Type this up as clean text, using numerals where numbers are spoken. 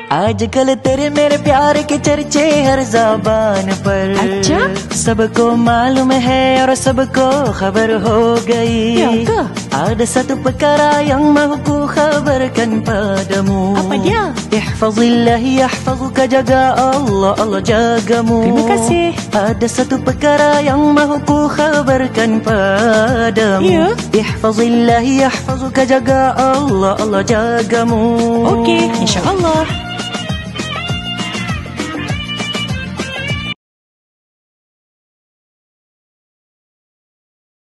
आजकल तेरे मेरे प्यार के चर्चे हर ज़बान पर। अच्छा? सबको मालूम है और सबको खबर हो गई. Ya ke? Ada satu perkara yang mahu ku khabarkan padamu. Apa dia? Ihfazillah yahfazuka, jaga Allah, Allah jagamu. Terima kasih. Ada satu perkara yang mahu ku khabarkan padamu. Ya? Ihfazillah yahfazuka, jaga Allah, Allah jagamu. Okey, insya-Allah.